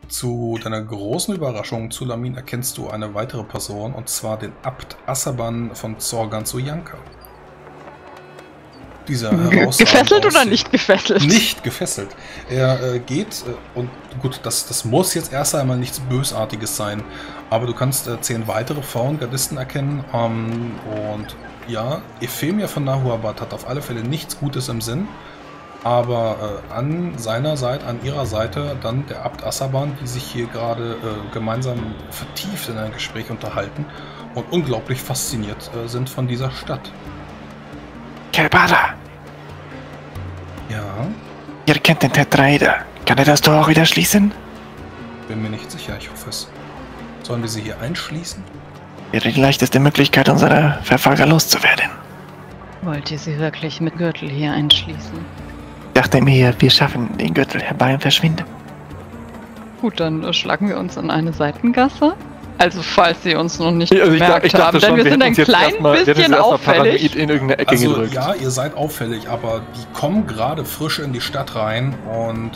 Zu deiner großen Überraschung, Zulamin, erkennst du eine weitere Person, und zwar den Abt Assaban von Zorgan zu Yanka. Dieser gefesselt oder nicht gefesselt? Nicht gefesselt. Er geht und gut, das muss jetzt erst einmal nichts Bösartiges sein, aber du kannst 10 weitere Frauengardisten erkennen und ja, Euphemia von Nahuabad hat auf alle Fälle nichts Gutes im Sinn, aber an seiner Seite, an ihrer Seite dann der Abt Assaban, die sich hier gerade gemeinsam vertieft in ein Gespräch unterhalten und unglaublich fasziniert sind von dieser Stadt. Kelbada, Ja, ihr kennt den Tetraeder. Kann er das Tor auch wieder schließen? bin mir nicht sicher, ich hoffe es. Sollen wir sie hier einschließen? Wäre die leichteste Möglichkeit, unsere Verfolger loszuwerden. Wollt ihr sie wirklich mit Gürtel hier einschließen? Ich dachte mir, wir schaffen den Gürtel herbei und verschwinden. Gut, dann schlagen wir uns in eine Seitengasse. Also falls sie uns noch nicht Also ich gemerkt dachte haben, schon, denn wir sind ein klein bisschen auffällig. in irgendeine Ecke Also gedrückt. ja, ihr seid auffällig, aber die kommen gerade frisch in die Stadt rein und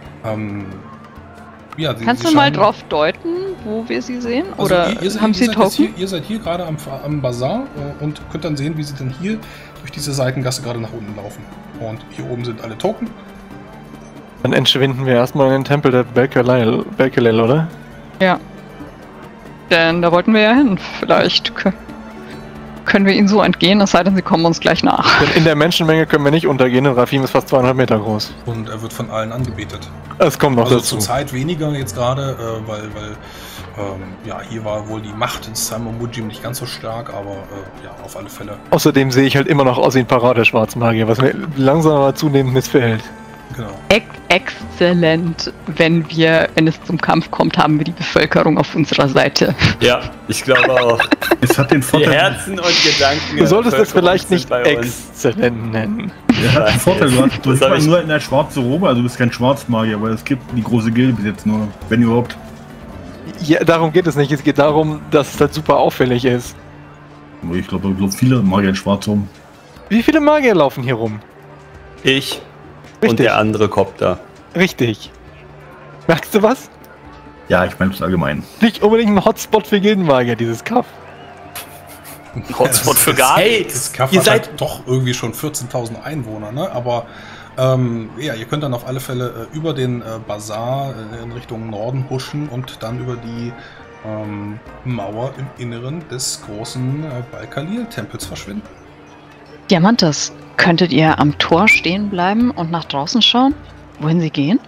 ja, Kannst sie du mal scheinen- drauf deuten, wo wir sie sehen? Also Oder haben sie seid jetzt Token? ihr seid hier gerade am Bazar und könnt dann sehen, wie sie dann hier durch diese Seitengasse gerade nach unten laufen. Und hier oben sind alle Token. Dann entschwinden wir erstmal in den Tempel der Berkelel, oder? Ja. Denn da wollten wir ja hin. Vielleicht können wir ihnen so entgehen, es sei denn, sie kommen uns gleich nach. Denn in der Menschenmenge können wir nicht untergehen und Rafim ist fast 200 Meter groß. Und er wird von allen angebetet. Es kommt noch Also dazu. zur Zeit weniger jetzt gerade, weil ja, hier war wohl die Macht des Simon Mujim nicht ganz so stark, aber ja, auf alle Fälle. Außerdem sehe ich halt immer noch aus wie ein Parade-Schwarzmagier, was mir langsam aber zunehmend missfällt. Genau. Exzellent. Wenn es zum Kampf kommt, haben wir die Bevölkerung auf unserer Seite. Ja, ich glaube auch. Es hat den Die Vorteil, Herzen und Gedanken. Du solltest es der vielleicht Bevölkerung nicht sind bei uns. exzellent nennen. den Vorteil, du hast Das hab ich- nur in der schwarzen Robe, also du bist kein Schwarzmagier, weil es gibt die große Gilde bis jetzt nur, wenn überhaupt. Ja, darum geht es nicht. Es geht darum, dass es halt super auffällig ist. Aber ich glaube, viele Magier in schwarz rum. Wie viele Magier laufen hier rum? Ich und Richtig. der andere Kopter. Richtig. Merkst du was? Ja, ich meine das allgemein. Nicht unbedingt ein Hotspot für jeden Magier, dieses Kaff. Hotspot für gar Hey, nichts. das Kaff Ihr hat seid halt doch irgendwie schon 14.000 Einwohner, ne? Aber ja, ihr könnt dann auf alle Fälle über den Bazar in Richtung Norden huschen und dann über die Mauer im Inneren des großen Balkalil-Tempels verschwinden. Diamantes, könntet ihr am Tor stehen bleiben und nach draußen schauen, wohin sie gehen?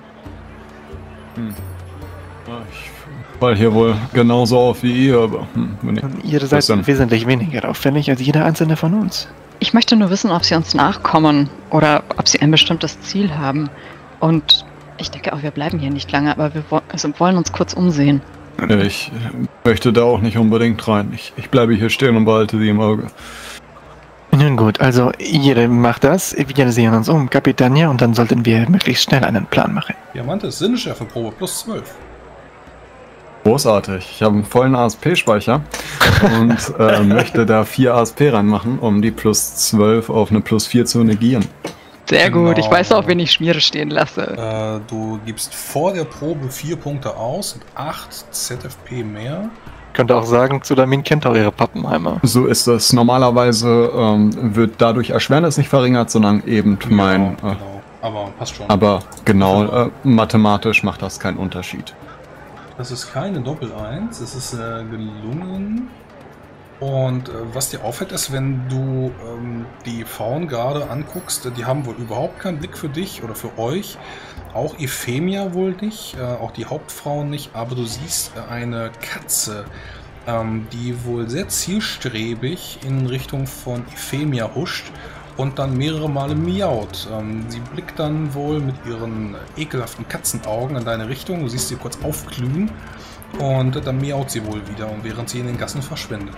Ich fall hier wohl genauso auf wie ihr, aber wenn ich, Und ihr Was seid denn? wesentlich weniger auffällig als jeder einzelne von uns. Ich möchte nur wissen, ob sie uns nachkommen oder ob sie ein bestimmtes Ziel haben. Und ich denke auch, wir bleiben hier nicht lange, aber wir wollen uns kurz umsehen. ich möchte da auch nicht unbedingt rein. Ich bleibe hier stehen und behalte sie im Auge. Nun gut, also jeder macht das. Wir sehen uns um, Kapitania, und dann sollten wir möglichst schnell einen Plan machen. Diamantes, Sinneschärfeprobe plus 12. Großartig. Ich habe einen vollen ASP-Speicher und möchte da 4 ASP reinmachen, um die plus 12 auf eine plus 4 zu negieren. Sehr Genau. gut, ich weiß auch, wen ich Schmiere stehen lasse. Du gibst vor der Probe 4 Punkte aus und 8 ZFP mehr. Ich könnte auch sagen, Zulamin kennt auch ihre Pappenheimer. So ist es. Normalerweise wird dadurch Erschwernis nicht verringert, sondern eben mein... Genau. Aber passt schon. aber genau, mathematisch macht das keinen Unterschied. Das ist keine Doppel-1, es ist gelungen. Und was dir auffällt, ist, wenn du die Frauen gerade anguckst, die haben wohl überhaupt keinen Blick für dich oder für euch. Auch Euphemia wohl nicht, auch die Hauptfrauen nicht, aber du siehst eine Katze, die wohl sehr zielstrebig in Richtung von Euphemia huscht und dann mehrere Male miaut. Sie blickt dann wohl mit ihren ekelhaften Katzenaugen in deine Richtung, du siehst sie kurz aufglühen und dann miaut sie wohl wieder, und während sie in den Gassen verschwindet.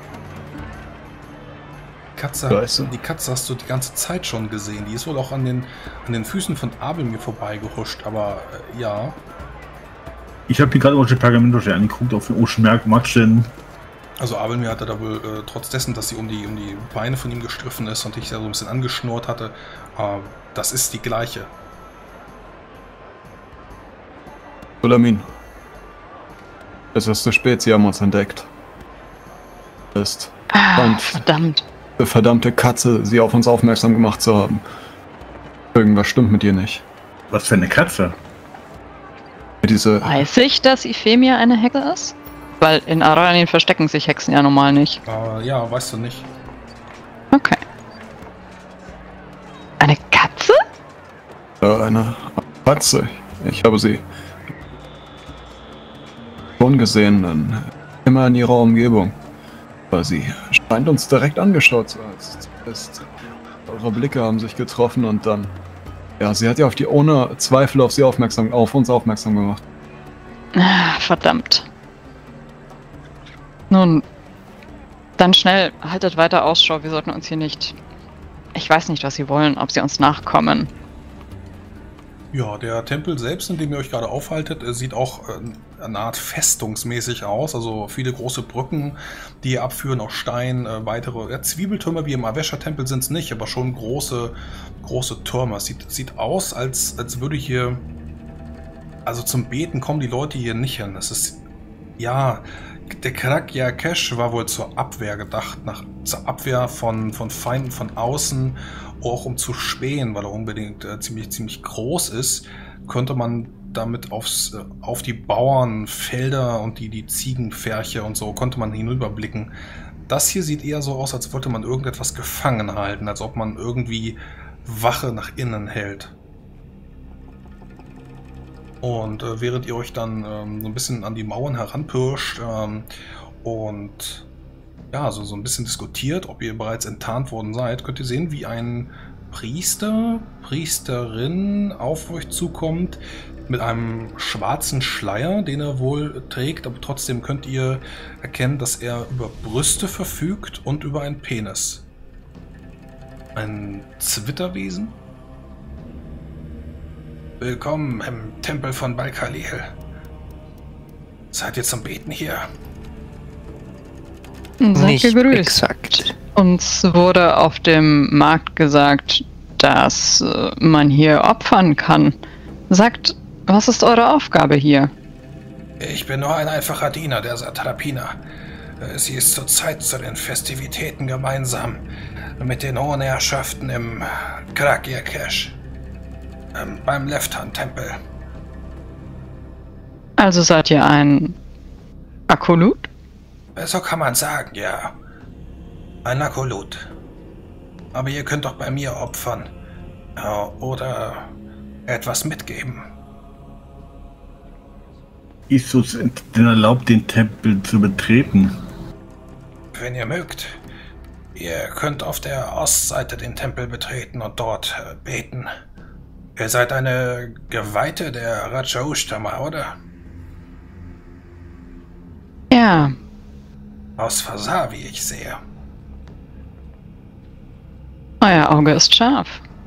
Scheiße. Die Katze hast du die ganze Zeit schon gesehen. Die ist wohl auch an den Füßen von Abel mir vorbeigehuscht, aber ja. Ich habe hier gerade Ocean Pergamento angeguckt auf den Ocean Matschen. Also Abelmir hatte da wohl, trotz dessen, dass sie um die Beine von ihm gestriffen ist und ich da so ein bisschen angeschnurrt hatte, das ist die gleiche. Sulamin. Es ist zu spät, sie haben uns entdeckt. Ist Verdammt. eine verdammte Katze, sie auf uns aufmerksam gemacht zu haben. Irgendwas stimmt mit ihr nicht. Was für eine Katze? Diese. Weiß ich, dass Euphemia eine Hexe ist? Weil in Aranien verstecken sich Hexen ja normal nicht. Ja, weißt du nicht. Okay. Eine Katze? Eine Katze. Ich habe sie schon gesehen, immer in ihrer Umgebung. Aber sie scheint uns direkt angeschaut zu haben. Eure Blicke haben sich getroffen und dann... Ja, sie hat ja ohne Zweifel auf uns aufmerksam gemacht. Verdammt. Nun, dann schnell, haltet weiter Ausschau, wir sollten uns hier nicht... Ich weiß nicht, was sie wollen, ob sie uns nachkommen. Ja, der Tempel selbst, in dem ihr euch gerade aufhaltet, sieht auch eine Art festungsmäßig aus. Also viele große Brücken, die abführen, auch Stein, weitere Zwiebeltürme wie im Avesha-Tempel sind es nicht, aber schon große Türme. Es sieht aus, als würde hier... Also zum Beten kommen die Leute hier nicht hin. Es ist... Ja, der Kragya Kesh war wohl zur Abwehr gedacht, zur Abwehr von Feinden von außen, auch um zu spähen, weil er unbedingt ziemlich groß ist, könnte man damit auf die Bauernfelder und die Ziegenpferche und so, konnte man hinüberblicken. Das hier sieht eher so aus, als wollte man irgendetwas gefangen halten, als ob man irgendwie Wache nach innen hält. Und während ihr euch dann so ein bisschen an die Mauern heranpirscht und ja, so ein bisschen diskutiert, ob ihr bereits enttarnt worden seid, könnt ihr sehen, wie ein Priesterin auf euch zukommt mit einem schwarzen Schleier, den er wohl trägt, aber trotzdem könnt ihr erkennen, dass er über Brüste verfügt und über einen Penis. Ein Zwitterwesen? Willkommen im Tempel von Bal-Khalil. Seid ihr zum Beten hier? Seid Nicht gegrüßt. exakt. Uns wurde auf dem Markt gesagt, dass man hier opfern kann. Sagt, was ist eure Aufgabe hier? Ich bin nur ein einfacher Diener der Satrapina. Sie ist zurzeit zu den Festivitäten gemeinsam mit den hohen Herrschaften im Kragya Kesh. Beim Leftan-Tempel. Also seid ihr ein Akolut? So kann man sagen, ja. Ein Akolut. Aber ihr könnt doch bei mir opfern. Oder etwas mitgeben. Ist es denn erlaubt, den Tempel zu betreten? Wenn ihr mögt. Ihr könnt auf der Ostseite den Tempel betreten und dort beten. Ihr seid eine Geweihte der Raja Ushtama, oder? Ja. Aus Fasar, wie ich sehe. Euer Auge ist scharf.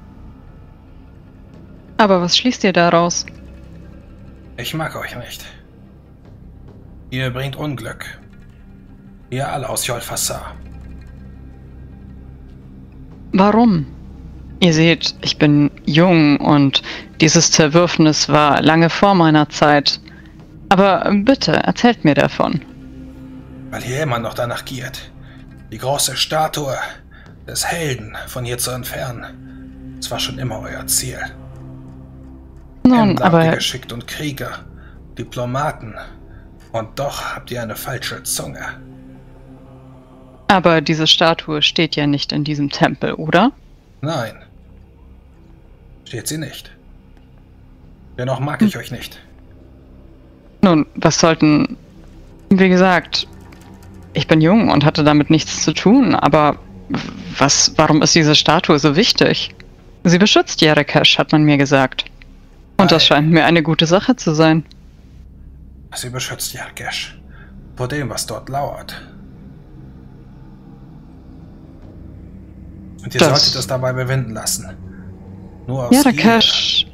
Aber was schließt ihr daraus? Ich mag euch nicht. Ihr bringt Unglück. Ihr alle aus Jolfasar. Warum? Ihr seht, ich bin jung und dieses Zerwürfnis war lange vor meiner Zeit. Aber bitte, erzählt mir davon. Weil ihr immer noch danach giert, die große Statue des Helden von hier zu entfernen. Das war schon immer euer Ziel. Nun, Händler habt ihr aber geschickt und Krieger, Diplomaten. Und doch habt ihr eine falsche Zunge. Aber diese Statue steht ja nicht in diesem Tempel, oder? Nein. Steht sie nicht. Dennoch mag ich euch nicht. Nun, was sollten... Wie gesagt, ich bin jung und hatte damit nichts zu tun, aber warum ist diese Statue so wichtig? Sie beschützt Jerakesh, hat man mir gesagt. Und das scheint mir eine gute Sache zu sein. Sie beschützt Jerakesh vor dem, was dort lauert. Und ihr solltet es dabei bewenden lassen. Nur aus Jerakesh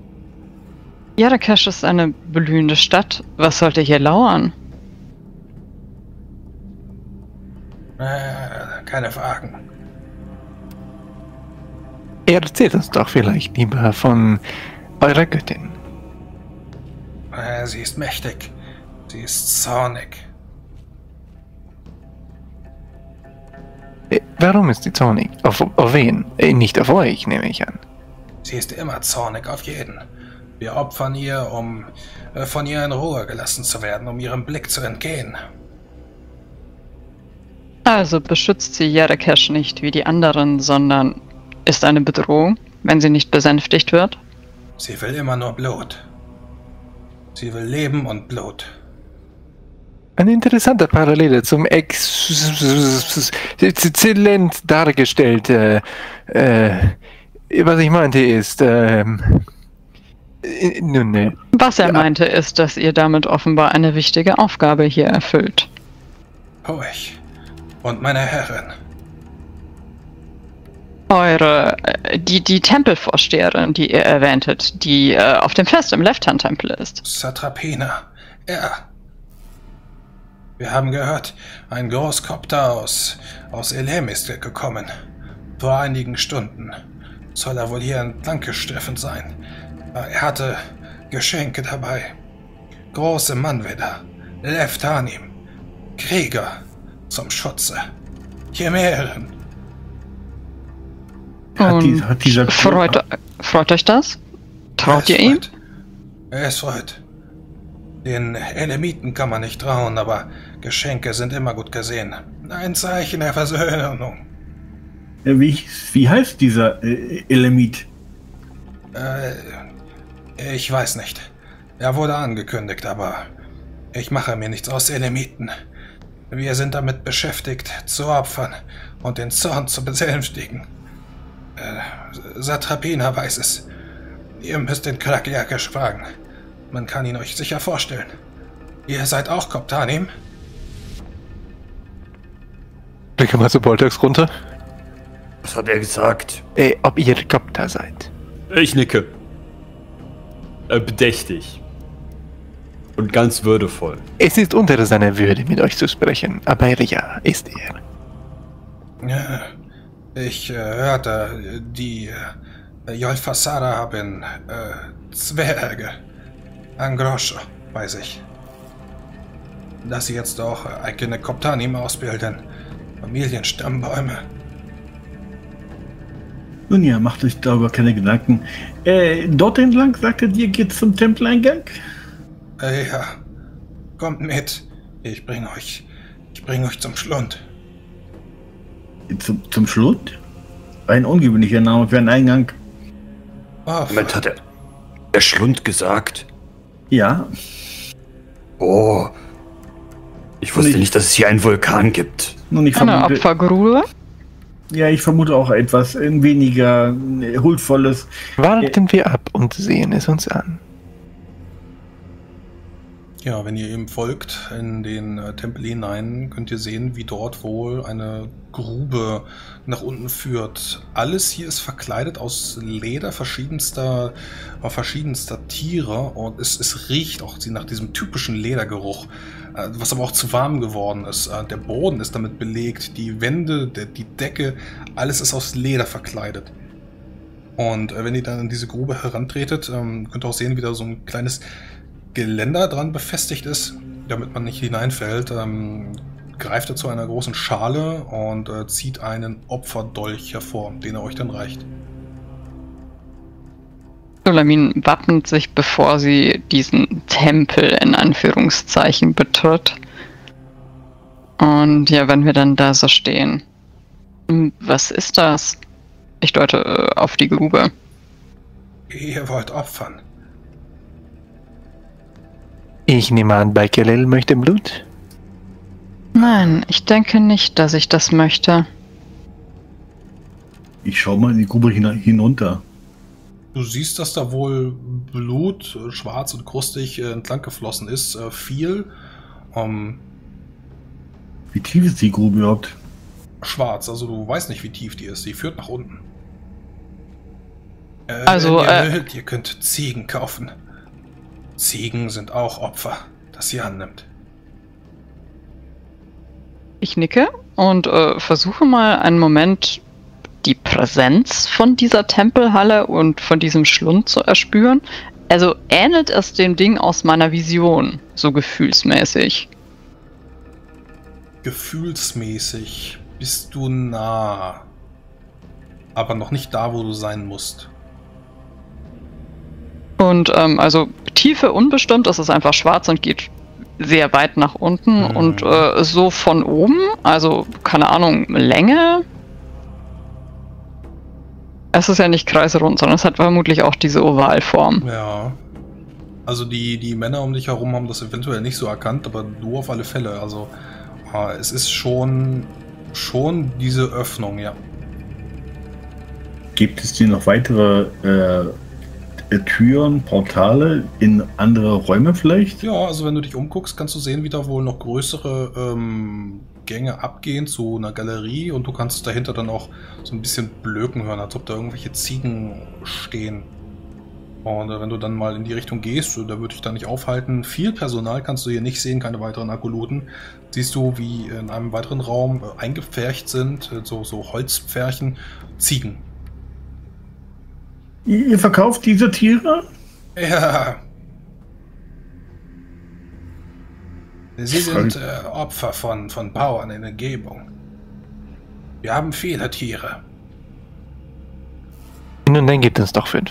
ist eine blühende Stadt. Was sollte hier lauern? Keine Fragen. Erzählt uns doch vielleicht lieber von eurer Göttin. Sie ist mächtig. Sie ist zornig. Warum ist sie zornig? Auf wen? Nicht auf euch, nehme ich an. Sie ist immer zornig auf jeden. Wir opfern ihr, um von ihr in Ruhe gelassen zu werden, um ihrem Blick zu entgehen. Also beschützt sie Jerekesh nicht wie die anderen, sondern ist eine Bedrohung, wenn sie nicht besänftigt wird? Sie will immer nur Blut. Sie will Leben und Blut. Eine interessante Parallele zum exzellent dargestellt. Was ich meinte ist, nun, Was er meinte, ist, dass ihr damit offenbar eine wichtige Aufgabe hier erfüllt. Ruhig. Und meine Herrin. Die Tempelvorsteherin, die ihr erwähntet, die auf dem Fest im Leftan-Tempel ist. Satrapina. Ja. Wir haben gehört, ein Großkopter aus Elem ist gekommen. Vor einigen Stunden. Soll er wohl hier entlang gestriffen sein. Er hatte Geschenke dabei. Große Manweder. Leftanim. Krieger. Zum Schutze. Chimären. Hat dieser Freut euch das? Traut ihr ihm? Es freut. Den Elemiten kann man nicht trauen, aber Geschenke sind immer gut gesehen. Ein Zeichen der Versöhnung. Wie heißt dieser Elemit? Ich weiß nicht. Er wurde angekündigt, aber ich mache mir nichts aus Elemiten. Wir sind damit beschäftigt, zu opfern und den Zorn zu besänftigen. Satrapina weiß es. Ihr müsst den Krakiakesh fragen. Man kann ihn euch sicher vorstellen. Ihr seid auch Koptanim? blicke mal zu Boltax runter. Was hat er gesagt? Ob ihr Kopter seid. Ich nicke. Bedächtig. Und ganz würdevoll. Es ist unter seiner Würde, mit euch zu sprechen, aber ja, ist er. Ja, ich hörte, die Yolfasara haben Zwerge. Angroscho, weiß ich. Dass sie jetzt auch eigene Koptanim ausbilden. Familienstammbäume. Nun ja, macht euch darüber keine Gedanken. Dort entlang, sagte dir, geht's zum Tempeleingang? Ja. Kommt mit. Ich bring euch zum Schlund. Zum Schlund? Ein ungewöhnlicher Name für einen Eingang. Oh, Moment, hat der Schlund gesagt? Ja. Oh. Ich wusste nicht, dass es hier einen Vulkan gibt. Nun, ich Eine vermute, Opfergrube? ja, ich vermute auch etwas weniger huldvolles. Warten wir ab und sehen es uns an. Ja, wenn ihr ihm folgt in den Tempel hinein, könnt ihr sehen, wie dort wohl eine Grube nach unten führt. Alles hier ist verkleidet aus Leder verschiedenster Tiere und es riecht auch nach diesem typischen Ledergeruch, was aber auch zu warm geworden ist. Der Boden ist damit belegt, die Wände, die Decke, alles ist aus Leder verkleidet. Und wenn ihr dann in diese Grube herantretet, könnt ihr auch sehen, wie da so ein kleines Geländer dran befestigt ist, damit man nicht hineinfällt, greift er zu einer großen Schale und zieht einen Opferdolch hervor, den er euch dann reicht. Sulamin wappnet sich, bevor sie diesen Tempel in Anführungszeichen betritt. Und ja, wenn wir dann da so stehen. Was ist das? Ich deute auf die Grube. Ihr wollt opfern. Ich nehme an, Baikelel möchte Blut? Nein, ich denke nicht, dass ich das möchte. Ich schau mal in die Grube hinunter. Du siehst, dass da wohl Blut, schwarz und krustig, entlang geflossen ist. Viel. Wie tief ist die Grube überhaupt? Schwarz, also du weißt nicht, wie tief die ist. Die führt nach unten. Also, wenn ihr wollt, ihr könnt Ziegen kaufen. Ziegen sind auch Opfer, das sie annimmt. Ich nicke und versuche mal einen Moment die Präsenz von dieser Tempelhalle und von diesem Schlund zu erspüren. Also ähnelt es dem Ding aus meiner Vision, so gefühlsmäßig. Gefühlsmäßig bist du nah, aber noch nicht da, wo du sein musst. Und also Tiefe unbestimmt, es ist einfach schwarz und geht sehr weit nach unten und so von oben, also keine Ahnung, Länge. Es ist ja nicht kreisrund, sondern es hat vermutlich auch diese Ovalform. Ja. Also die Männer um dich herum haben das eventuell nicht so erkannt, aber du auf alle Fälle. Also es ist schon diese Öffnung, ja. Gibt es hier noch weitere Türen, Portale in andere Räume vielleicht? Ja, also wenn du dich umguckst, kannst du sehen, wie da wohl noch größere Gänge abgehen zu einer Galerie und du kannst dahinter dann auch so ein bisschen Blöken hören, als ob da irgendwelche Ziegen stehen. Und wenn du dann mal in die Richtung gehst, da würde ich da nicht aufhalten. Viel Personal kannst du hier nicht sehen, keine weiteren Akoluten. Siehst du, wie in einem weiteren Raum eingepfercht sind, so Holzpferchen, Ziegen. Ihr verkauft diese Tiere? Ja. Sie sind Opfer von Bauern in der Umgebung. Wir haben viele Tiere. Nun, dann gibt es doch 5.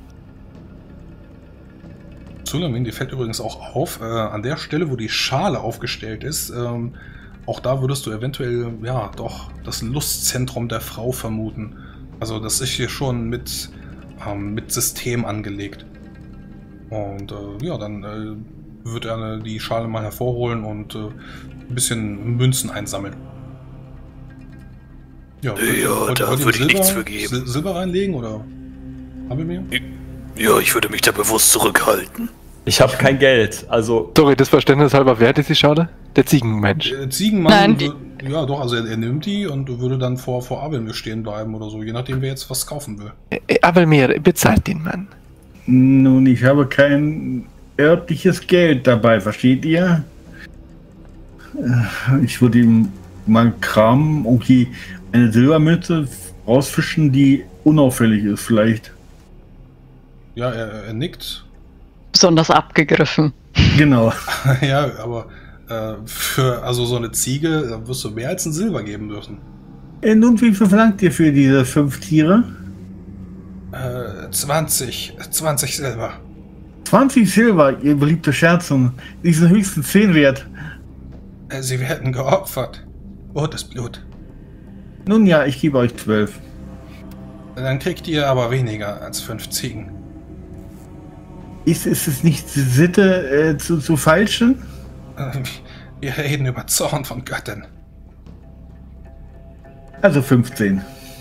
Zulamin, dir fällt übrigens auch auf, an der Stelle, wo die Schale aufgestellt ist, auch da würdest du eventuell, ja, doch das Lustzentrum der Frau vermuten. Also das ist hier schon mit System angelegt. Und ja, dann wird er die Schale mal hervorholen und ein bisschen Münzen einsammeln. Ja, da würde ich nichts für geben. Silber reinlegen oder haben wir mehr? Ja, ich würde mich da bewusst zurückhalten. Ich habe kein Geld, also... Sorry, das Verständnis halber, wer ist die Schale? Der Ziegenmensch. Der Ziegenmann, Nein, ja doch, also er nimmt die und würde dann vor Abelmir stehen bleiben oder so, je nachdem wer jetzt was kaufen will. Abelmir, bezahlt den Mann. Nun, ich habe kein örtliches Geld dabei, versteht ihr? Ich würde ihm mal kramen, irgendwie eine Silbermünze rausfischen, die unauffällig ist vielleicht. Ja, er nickt. Besonders abgegriffen. Genau. Ja, aber für also so eine Ziege, da wirst du mehr als ein Silber geben dürfen. Nun, wie viel verlangt ihr für diese 5 Tiere? 20 Silber. 20 Silber, ihr beliebte Scherzung. Die sind höchstens 10 wert. Sie werden geopfert. Rotes Blut. Nun ja, ich gebe euch 12. Dann kriegt ihr aber weniger als 5 Ziegen. Ist es nicht Sitte zu feilschen? Wir reden über Zorn von Göttern. Also 15.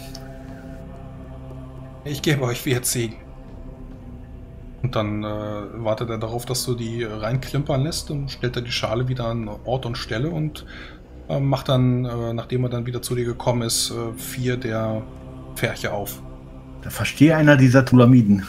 Ich gebe euch 4 Ziegen. Und dann wartet er darauf, dass du die reinklimpern lässt und stellt er die Schale wieder an Ort und Stelle und macht dann, nachdem er dann wieder zu dir gekommen ist, 4 der Pferche auf. Da verstehe einer dieser Tulamiden.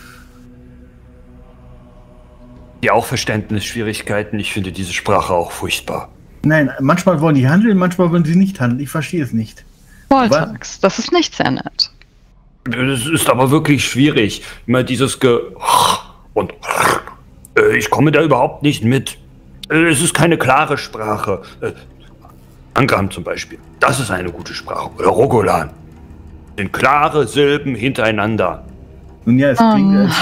Ja, auch Verständnisschwierigkeiten. Ich finde diese Sprache auch furchtbar. Nein, manchmal wollen die handeln, manchmal wollen sie nicht handeln. Ich verstehe es nicht. Voltax, das ist nicht sehr nett. Das ist aber wirklich schwierig. Immer dieses und ich komme da überhaupt nicht mit. Es ist keine klare Sprache. Angram zum Beispiel. Das ist eine gute Sprache. Oder Rogolan. Sind klare Silben hintereinander. Nun ja, es klingt,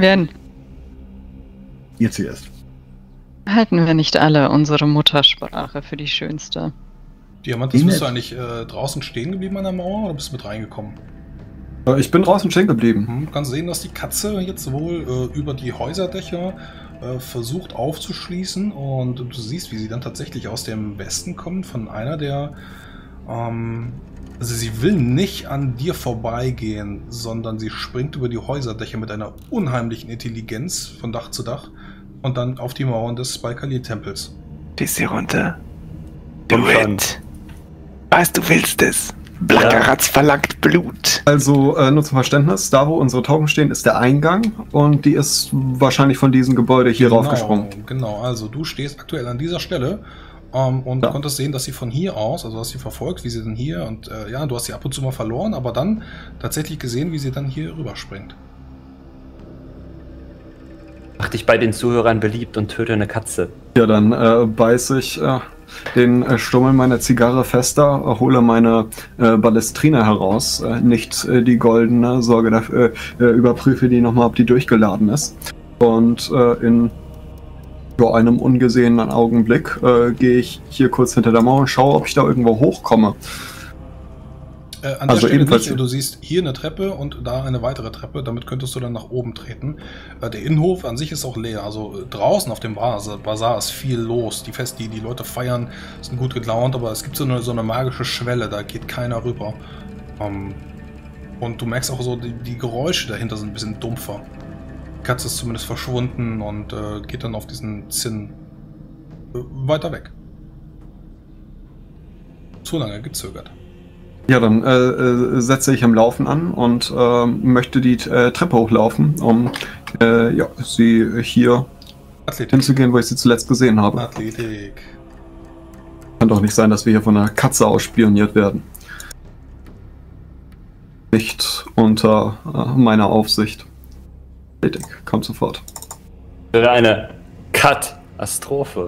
Ihr zuerst. Halten wir nicht alle unsere Muttersprache für die schönste? Diamantes, bist du eigentlich draußen stehen geblieben an der Mauer oder bist du mit reingekommen? Ich bin draußen stehen geblieben. Du kannst sehen, dass die Katze jetzt wohl über die Häuserdächer versucht aufzuschließen und du siehst, wie sie dann tatsächlich aus dem Westen kommt, von einer der... also sie will nicht an dir vorbeigehen, sondern sie springt über die Häuserdächer mit einer unheimlichen Intelligenz von Dach zu Dach und dann auf die Mauern des Baikali-Tempels. Schieß sie runter. Do it. Weißt du, willst es. Blackeratz verlangt Blut. Also, nur zum Verständnis, da wo unsere Tauben stehen, ist der Eingang und die ist wahrscheinlich von diesem Gebäude hier raufgesprungen. Genau, also du stehst aktuell an dieser Stelle und konntest sehen, dass sie von hier aus, also hast sie verfolgt, wie sie dann hier und ja, du hast sie ab und zu mal verloren, aber dann tatsächlich gesehen, wie sie dann hier rüberspringt. Mach dich bei den Zuhörern beliebt und töte eine Katze. Ja, dann beiß ich den Stummel meiner Zigarre fester, hole meine Ballestrine heraus, nicht die goldene, sorge dafür, überprüfe die nochmal, ob die durchgeladen ist. Und in einem ungesehenen Augenblick gehe ich hier kurz hinter der Mauer und schaue, ob ich da irgendwo hochkomme. An der Stelle nicht, du siehst hier eine Treppe und da eine weitere Treppe, damit könntest du dann nach oben treten. Der Innenhof an sich ist auch leer, also draußen auf dem Bazar ist viel los. Die Leute feiern, sind gut gelaunt, aber es gibt so eine magische Schwelle, da geht keiner rüber. Und du merkst auch so, die Geräusche dahinter sind ein bisschen dumpfer. Die Katze ist zumindest verschwunden und geht dann auf diesen Zinn weiter weg. Zu lange gezögert. Ja, dann setze ich im Laufen an und möchte die Treppe hochlaufen, um sie hier hinzugehen, wo ich sie zuletzt gesehen habe. Athletik. Kann doch nicht sein, dass wir hier von einer Katze ausspioniert werden. Nicht unter meiner Aufsicht. Athletik, kommt sofort. Wäre eine Katastrophe.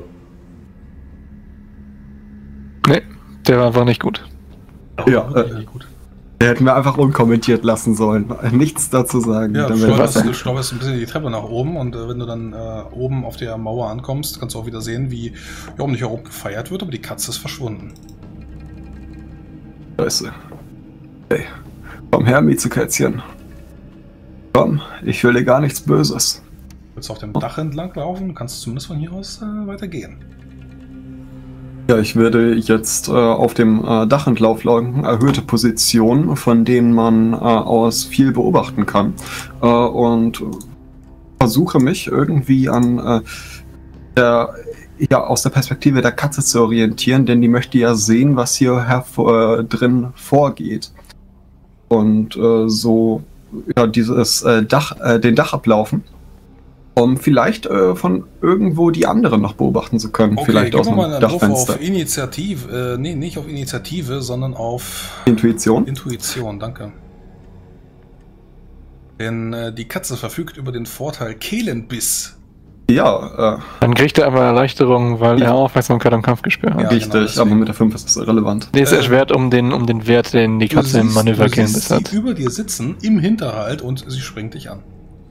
Nee, der war einfach nicht gut. Ja, der hätten wir einfach unkommentiert lassen sollen. Nichts dazu sagen. Ja, du stolperst ein bisschen die Treppe nach oben und wenn du dann oben auf der Mauer ankommst, kannst du auch wieder sehen, wie hier um dich herum gefeiert wird, aber die Katze ist verschwunden. Scheiße. Hey, komm her, Miezekätzchen. Komm, ich will dir gar nichts Böses. Willst du auf dem Dach entlang laufen? Kannst du zumindest von hier aus weitergehen. Ja, ich werde jetzt auf dem Dach entlang laufen, erhöhte Positionen, von denen man aus viel beobachten kann. Und versuche mich irgendwie an aus der Perspektive der Katze zu orientieren, denn die möchte ja sehen, was hier drin vorgeht. Und dieses den Dach ablaufen, um vielleicht von irgendwo die anderen noch beobachten zu können. Okay, vielleicht aus dem Dachfenster. Auf Initiative, nicht auf Initiative, sondern auf Intuition. Intuition, danke. Denn die Katze verfügt über den Vorteil Kehlenbiss. Ja, dann kriegt er aber Erleichterung, weil er Aufmerksamkeit am Kampfgespür hat. Ja, richtig, genau, aber mit der 5 ist das irrelevant. Nee, ist erschwert um den Wert, den die Katze im Manöver Kehlenbiss hat. Sie über dir sitzen, im Hinterhalt, und sie springt dich an.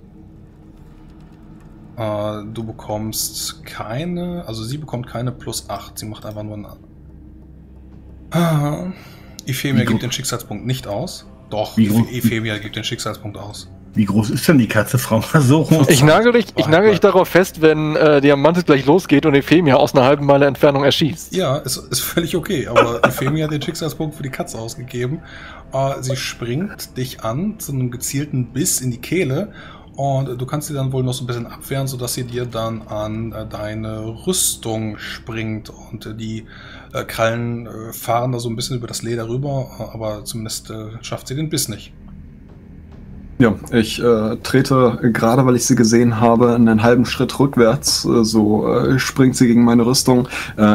Du bekommst keine, also sie bekommt keine +8, sie macht einfach nur einen. Ephemia gibt den Schicksalspunkt nicht aus. Doch, Ephemia gibt den Schicksalspunkt aus. Wie groß ist denn die Katze, Frau Masoro? Ich nagel dich darauf fest, wenn Diamantis gleich losgeht und Ephemia aus einer halben Meile Entfernung erschießt. Ja, ist völlig okay, aber Ephemia hat den Schicksalspunkt für die Katze ausgegeben. Sie springt dich an zu einem gezielten Biss in die Kehle. Und du kannst sie dann wohl noch so ein bisschen abwehren, sodass sie dir dann an deine Rüstung springt. Und die Krallen fahren da so ein bisschen über das Leder rüber, aber zumindest schafft sie den Biss nicht. Ja, ich trete, gerade weil ich sie gesehen habe, einen halben Schritt rückwärts. Springt sie gegen meine Rüstung.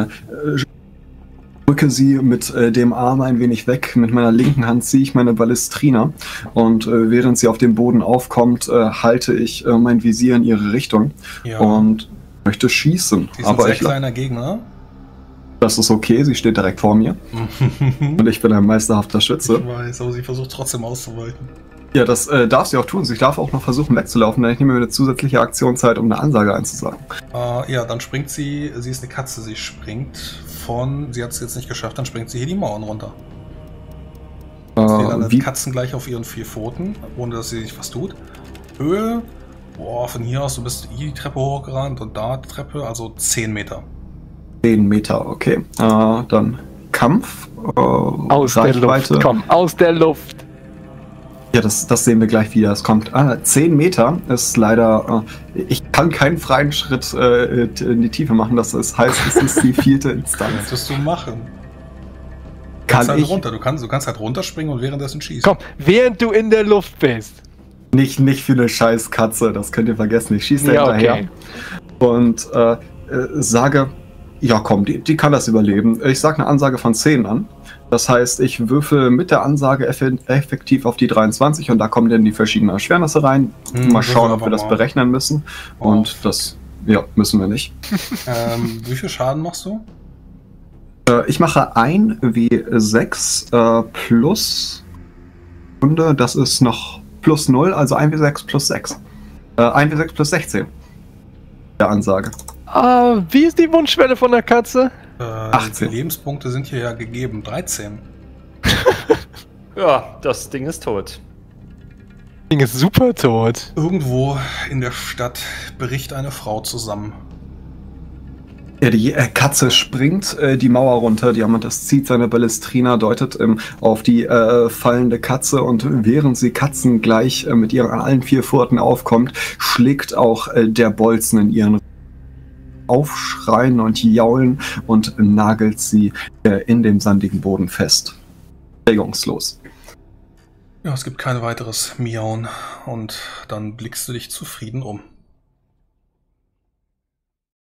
Drücke sie mit dem Arm ein wenig weg. Mit meiner linken Hand ziehe ich meine Ballestrina und während sie auf dem Boden aufkommt, halte ich mein Visier in ihre Richtung und möchte schießen. Sie ist ein sehr kleiner Gegner. Das ist okay, sie steht direkt vor mir und ich bin ein meisterhafter Schütze. Ich weiß, aber sie versucht trotzdem auszuweichen. Ja, das darf sie auch tun. Ich darf auch noch versuchen wegzulaufen, denn ich nehme mir eine zusätzliche Aktionszeit, um eine Ansage einzusagen. Ja, dann springt sie ist eine Katze, sie springt sie hat es jetzt nicht geschafft, dann springt sie hier die Mauern runter. Sie landet Katzen gleich auf ihren 4 Pfoten, ohne dass sie sich was tut. Höhe, von hier aus, du bist hier die Treppe hochgerannt und da die Treppe, also 10 Meter. 10 Meter, okay. Dann Kampf. Aus der Luft, komm, aus der Luft. Ja, das sehen wir gleich wieder. Es kommt 10 Meter ist leider. Ich kann keinen freien Schritt in die Tiefe machen. Das heißt, es ist die 4. Instanz. Was willst du machen? Du kannst halt runterspringen und währenddessen schießen. Komm, während du in der Luft bist. Nicht für eine scheiß Katze, das könnt ihr vergessen. Ich schieße da hinterher und sage, ja komm, die kann das überleben. Ich sage eine Ansage von 10 an. Das heißt, ich würfel mit der Ansage effektiv auf die 23 und da kommen dann die verschiedenen Erschwernisse rein. Mal schauen, ob wir das berechnen müssen. Und das, ja, müssen wir nicht. Wie viel Schaden machst du? Ich mache 1 W6 plus Runde, das ist noch plus 0, also 1 W6 plus 6. 1 W6 plus 16. Der Ansage. Wie ist die Wunschschwelle von der Katze? 18. Die Lebenspunkte sind hier ja gegeben. 13. Ja, das Ding ist tot. Das Ding ist super tot. Irgendwo in der Stadt bricht eine Frau zusammen. Ja, die Katze springt die Mauer runter, Diamantas zieht seine Ballestrina, deutet auf die fallende Katze und während sie katzengleich mit ihren allen 4 Pfoten aufkommt, schlägt auch der Bolzen in ihren Aufschreien und Jaulen und nagelt sie in dem sandigen Boden fest. Regungslos. Ja, es gibt kein weiteres Miauen und dann blickst du dich zufrieden um.